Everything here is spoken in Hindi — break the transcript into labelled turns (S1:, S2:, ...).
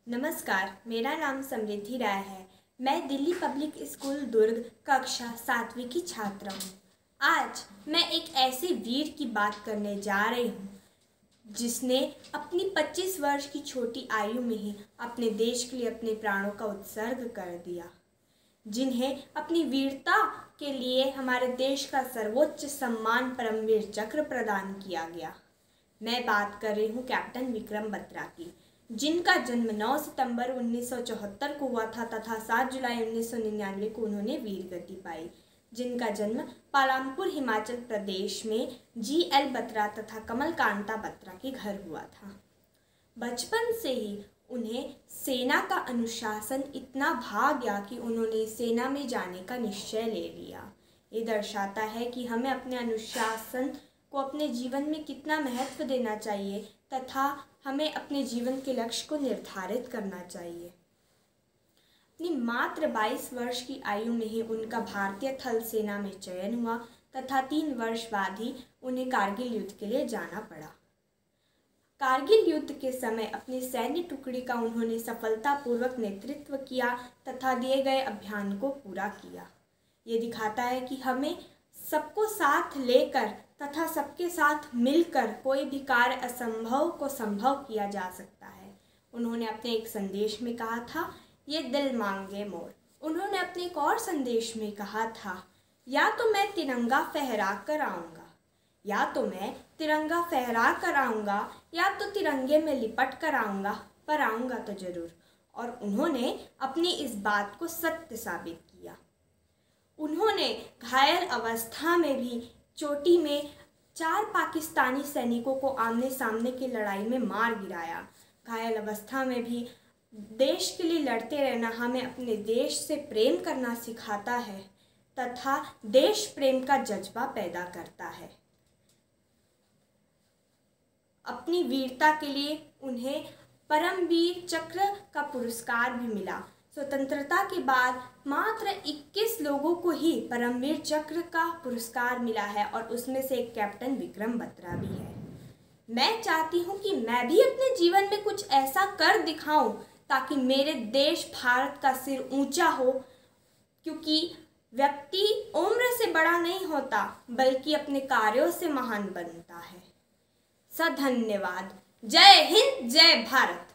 S1: नमस्कार, मेरा नाम समृद्धि राय है। मैं दिल्ली पब्लिक स्कूल दुर्ग कक्षा 7वीं की छात्रा हूँ। आज मैं एक ऐसे वीर की बात करने जा रही हूँ जिसने अपनी 25 वर्ष की छोटी आयु में ही अपने देश के लिए अपने प्राणों का उत्सर्ग कर दिया, जिन्हें अपनी वीरता के लिए हमारे देश का सर्वोच्च सम्मान परमवीर चक्र प्रदान किया गया। मैं बात कर रही हूँ कैप्टन विक्रम बत्रा की, जिनका जन्म 9 सितंबर 1974 को हुआ था तथा 7 जुलाई 1999 को उन्होंने वीर गति पाई, जिनका जन्म पालमपुर हिमाचल प्रदेश में GL बत्रा तथा कमल कांता बत्रा के घर हुआ था। बचपन से ही उन्हें सेना का अनुशासन इतना भा गया कि उन्होंने सेना में जाने का निश्चय ले लिया। ये दर्शाता है कि हमें अपने अनुशासन को अपने जीवन में कितना महत्व देना चाहिए तथा हमें अपने जीवन के लक्ष्य को निर्धारित करना चाहिए। अपनी मात्र 22 वर्ष की आयु में ही उनका भारतीय थल सेना में चयन हुआ तथा 3 वर्ष बाद ही उन्हें कारगिल युद्ध के लिए जाना पड़ा। कारगिल युद्ध के समय अपनी सैन्य टुकड़ी का उन्होंने सफलतापूर्वक नेतृत्व किया तथा दिए गए अभियान को पूरा किया। ये दिखाता है कि हमें सबको साथ लेकर तथा सबके साथ मिलकर कोई भी कार्य असंभव को संभव किया जा सकता है। उन्होंने अपने एक संदेश में कहा था, ये दिल मांगे मोर। उन्होंने अपने एक और संदेश में कहा था, या तो मैं तिरंगा फहरा कर आऊँगा, या तो मैं तिरंगा फहरा कर आऊँगा, या तो तिरंगे में लिपट कर आऊँगा, पर आऊँगा तो ज़रूर। और उन्होंने अपनी इस बात को सत्य साबित किया। उन्होंने घायल अवस्था में भी चोटी में 4 पाकिस्तानी सैनिकों को आमने सामने की लड़ाई में मार गिराया। घायल अवस्था में भी देश के लिए लड़ते रहना हमें अपने देश से प्रेम करना सिखाता है तथा देश प्रेम का जज्बा पैदा करता है। अपनी वीरता के लिए उन्हें परमवीर चक्र का पुरस्कार भी मिला। स्वतंत्रता के बाद मात्र 21 लोगों को ही परमवीर चक्र का पुरस्कार मिला है और उसमें से एक कैप्टन विक्रम बत्रा भी है। मैं चाहती हूँ कि मैं भी अपने जीवन में कुछ ऐसा कर दिखाऊं ताकि मेरे देश भारत का सिर ऊंचा हो, क्योंकि व्यक्ति उम्र से बड़ा नहीं होता बल्कि अपने कार्यों से महान बनता है। धन्यवाद। जय हिंद, जय भारत।